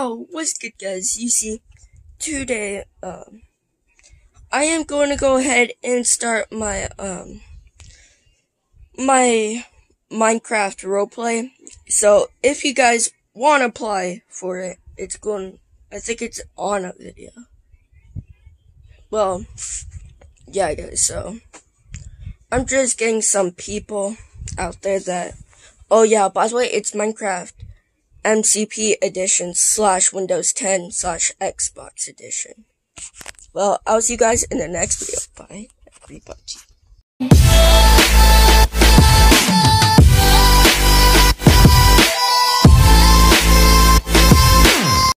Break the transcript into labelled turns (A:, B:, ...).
A: Yo, what's good, guys? You see, today, I am going to go ahead and start my, my Minecraft roleplay. So, if you guys want to apply for it, I think it's on a video. Well, yeah, guys, so, I'm just getting some people out there that, oh yeah, by the way, it's Minecraft Mcpe edition / Windows 10 / Xbox edition. Well, I'll see you guys in the next video. Bye, everybody.